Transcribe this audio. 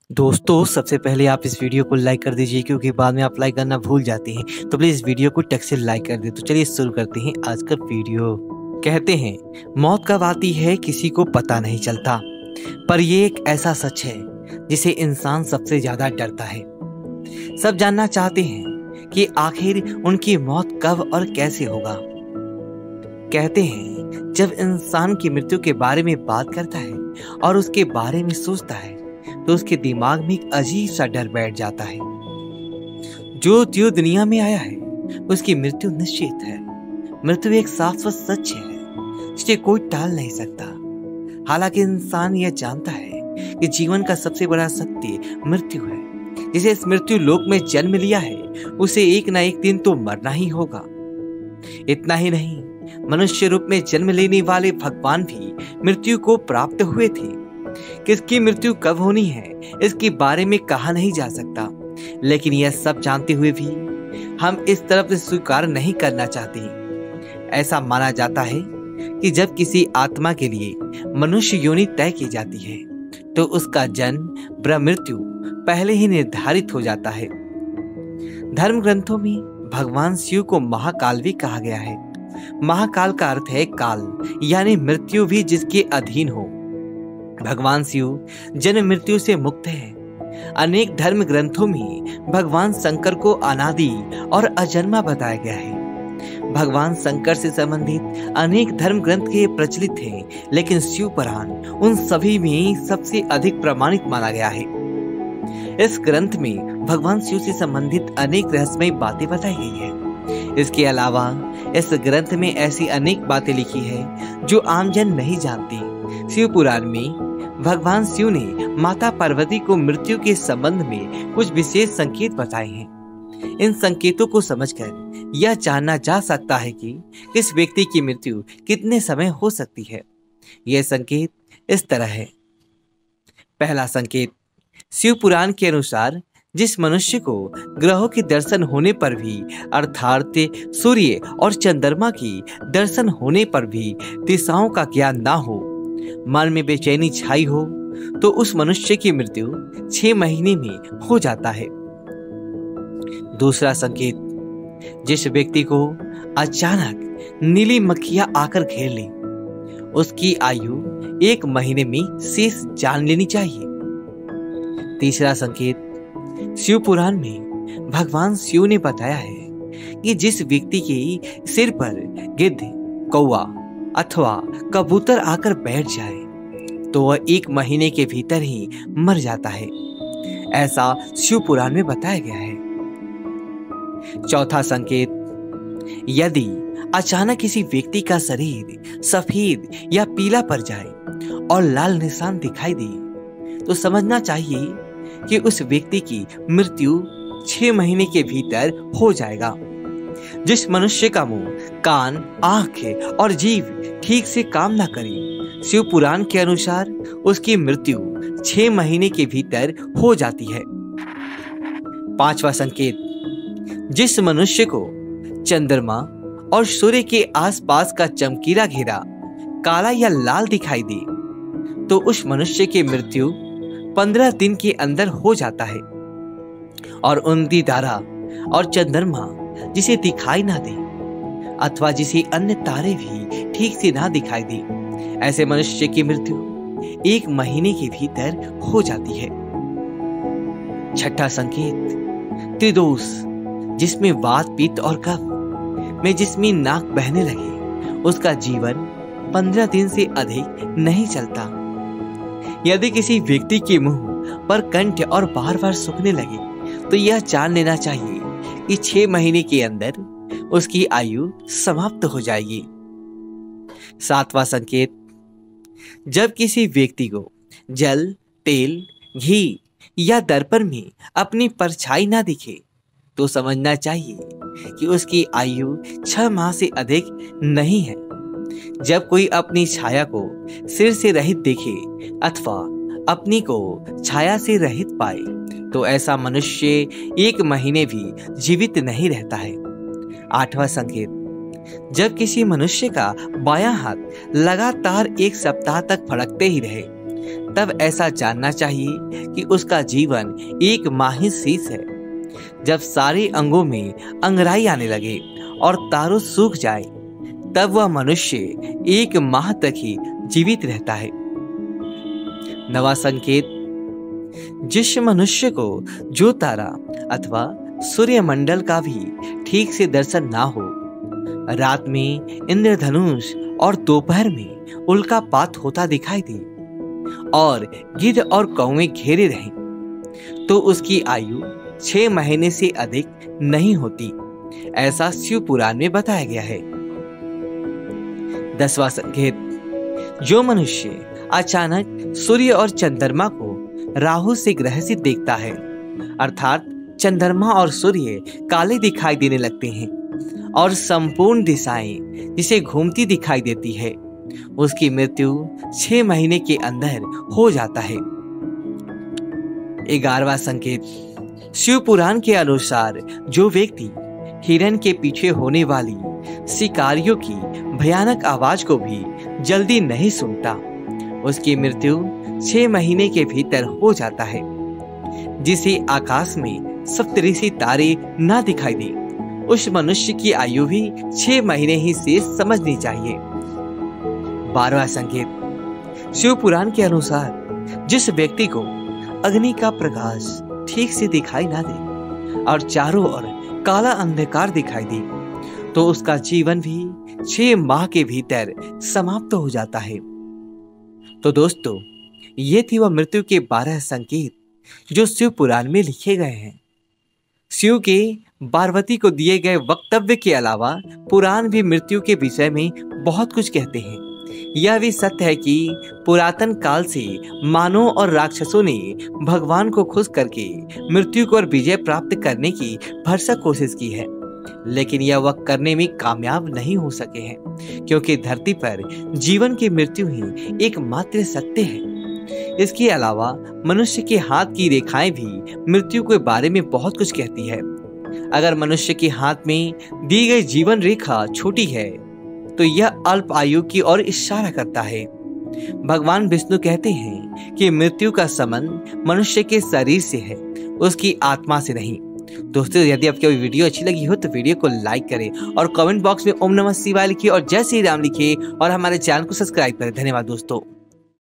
दोस्तों सबसे पहले आप इस वीडियो को लाइक कर दीजिए क्योंकि बाद में आप लाइक करना भूल जाते हैं। तो प्लीज़ इस वीडियो को टक से लाइक कर दे। तो चलिए शुरू करते हैं आज का वीडियो। कहते हैं मौत कब आती है किसी को पता नहीं चलता, पर ये एक ऐसा सच है जिसे इंसान सबसे ज़्यादा डरता है। सब जानना चाहते हैं कि आखिर उनकी मौत कब और कैसे होगा। कहते हैं जब इंसान की मृत्यु के बारे में बात करता है और उसके बारे में सोचता है तो उसके दिमाग में एक अजीब सा डर बैठ जाता है। जो दुनिया में आया है उसकी मृत्यु निश्चित है। मृत्यु एक शाश्वत सच है जिसे कोई टाल नहीं सकता। हालांकि इंसान यह जानता है कि जीवन का सबसे बड़ा सत्य मृत्यु है। जिसे इस मृत्यु लोक में जन्म लिया है उसे एक ना एक दिन तो मरना ही होगा। इतना ही नहीं, मनुष्य रूप में जन्म लेने वाले भगवान भी मृत्यु को प्राप्त हुए थे। किसकी मृत्यु कब होनी है इसके बारे में कहा नहीं जा सकता, लेकिन यह सब जानते हुए भी हम इस तरफ से स्वीकार नहीं करना चाहते। ऐसा माना जाता है कि जब किसी आत्मा के लिए मनुष्य योनि तय की जाती है तो उसका जन्म ब्रह्म मृत्यु पहले ही निर्धारित हो जाता है। धर्म ग्रंथों में भगवान शिव को महाकाल भी कहा गया है। महाकाल का अर्थ है काल, यानी मृत्यु भी जिसके अधीन हो। भगवान शिव जन्म मृत्यु से मुक्त है। अनेक धर्म ग्रंथों में भगवान शंकर को अनादि और अजन्मा बताया गया है। भगवान शंकर से संबंधित अनेक धर्म ग्रंथ के प्रचलित हैं, लेकिन शिव पुराण उन सभी में सबसे अधिक प्रमाणित माना गया है। इस ग्रंथ में भगवान शिव से संबंधित अनेक रहस्यमयी बातें बताई गई है। इसके अलावा इस ग्रंथ में ऐसी अनेक बातें लिखी है जो आमजन नहीं जानती। शिव पुराण में भगवान शिव ने माता पार्वती को मृत्यु के संबंध में कुछ विशेष संकेत बताए हैं। इन संकेतों को समझकर यह जानना जा सकता है कि किस व्यक्ति की मृत्यु कितने समय हो सकती है। यह संकेत इस तरह है। पहला संकेत, शिव पुराण के अनुसार जिस मनुष्य को ग्रहों के दर्शन होने पर भी, अर्थात सूर्य और चंद्रमा की दर्शन होने पर भी दिशाओं का ज्ञान ना हो, मन में बेचैनी छाई हो, तो उस मनुष्य की मृत्यु 6 महीने में हो जाता है। दूसरा संकेत, जिस व्यक्ति को अचानक नीली मक्खियां आकर घेर ले, उसकी आयु 1 महीने में शेष जान लेनी चाहिए। तीसरा संकेत, शिव पुराण में भगवान शिव ने बताया है कि जिस व्यक्ति के सिर पर गिद्ध, कौवा अथवा कबूतर आकर बैठ जाए तो वह 1 महीने के भीतर ही मर जाता है। ऐसा शिव पुराण में बताया गया है। चौथा संकेत, यदि अचानक किसी व्यक्ति का शरीर सफेद या पीला पड़ जाए और लाल निशान दिखाई दे तो समझना चाहिए कि उस व्यक्ति की मृत्यु 6 महीने के भीतर हो जाएगा। जिस मनुष्य का मुंह, कान, आंख और जीभ ठीक से काम ना करे, शिव पुराण के अनुसार उसकी मृत्यु 6 महीने के भीतर हो जाती है। पांचवा संकेत, जिस मनुष्य को चंद्रमा और सूर्य के आसपास का चमकीला घेरा काला या लाल दिखाई दे तो उस मनुष्य की मृत्यु 15 दिन के अंदर हो जाता है। और उनकी तारा और चंद्रमा जिसे दिखाई ना दे अथवा जिसे अन्य तारे भी ठीक से ना दिखाई दे, ऐसे मनुष्य की मृत्यु 1 महीने के भीतर हो जाती है। छठा संकेत, त्रिदोष, जिसमें वात, पित्त और कफ में जिसमें नाक बहने लगे, उसका जीवन 15 दिन से अधिक नहीं चलता। यदि किसी व्यक्ति के मुंह पर कंठ और बार बार सूखने लगे तो यह जान लेना चाहिए कि 6 महीने के अंदर उसकी आयु समाप्त हो जाएगी। सातवां संकेत, जब किसी व्यक्ति को जल, तेल, घी या दर्पण में अपनी परछाई ना दिखे तो समझना चाहिए कि उसकी आयु 6 माह से अधिक नहीं है। जब कोई अपनी छाया को सिर से रहित देखे अथवा अपनी को छाया से रहित पाए तो ऐसा मनुष्य 1 महीने भी जीवित नहीं रहता है। 8वां संकेत, जब किसी मनुष्य का बायां हाथ लगातार 1 सप्ताह तक फड़कते ही रहे तब ऐसा जानना चाहिए कि उसका जीवन एक माह ही शेष है। जब सारे अंगों में अंगड़ाई आने लगे और तारों सूख जाए, तब वह मनुष्य 1 माह तक ही जीवित रहता है। नवा संकेत, जिस मनुष्य को जो तारा अथवा सूर्यमंडल का भी ठीक से दर्शन ना हो, रात में इंद्रधनुष और दोपहर में उल्कापात होता दिखाई दे और गिद्ध और कौवे घेरे रहें, तो उसकी आयु 6 महीने से अधिक नहीं होती, ऐसा शिव पुराण में बताया गया है। 10वां संकेत, जो मनुष्य अचानक सूर्य और चंद्रमा को राहु से ग्रसित देखता है, अर्थात चंद्रमा और सूर्य काले दिखाई देने लगते हैं और संपूर्ण दिशाएं जिसे घूमती दिखाई देती है, उसकी मृत्यु 6 महीने के अंदर हो जाता है। 11वां संकेत, शिव पुराण के अनुसार जो व्यक्ति हिरण के पीछे होने वाली शिकारियों की भयानक आवाज को भी जल्दी नहीं सुनता, उसकी मृत्यु 6 महीने के भीतर हो जाता है। जिसे आकाश में सप्तऋषि तारे ना दिखाई दे, उस मनुष्य की आयु भी 6 महीने ही शेष समझनी चाहिए। 12वां संकेत, शिव पुराण के अनुसार जिस व्यक्ति को अग्नि का प्रकाश ठीक से दिखाई ना दे और चारों ओर काला अंधकार दिखाई दे, तो उसका जीवन भी 6 माह के भीतर समाप्त हो जाता है। तो दोस्तों, ये थी वह मृत्यु के 12 संकेत जो शिव पुराण में लिखे गए हैं। शिव के पार्वती को दिए गए वक्तव्य के अलावा पुराण भी मृत्यु के विषय में बहुत कुछ कहते हैं। यह भी सत्य है कि पुरातन काल से मानव और राक्षसों ने भगवान को खुश करके मृत्यु को और विजय प्राप्त करने की भरसक कोशिश की है, लेकिन यह वह करने में कामयाब नहीं हो सके हैं, क्योंकि धरती पर जीवन की मृत्यु ही एकमात्र सत्य है। इसके अलावा मनुष्य के हाथ की रेखाएं भी मृत्यु के बारे में बहुत कुछ कहती है। अगर मनुष्य के हाथ में दी गई जीवन रेखा छोटी है, तो यह अल्प आयु की ओर इशारा करता है। भगवान विष्णु कहते हैं कि मृत्यु का संबंध मनुष्य के शरीर से है, उसकी आत्मा से नहीं। दोस्तों, यदि आपको वीडियो अच्छी लगी हो तो वीडियो को लाइक करें और कमेंट बॉक्स में ओम नमः शिवाय लिखिए और जय श्री राम लिखिए और हमारे चैनल को सब्सक्राइब करें। धन्यवाद दोस्तों।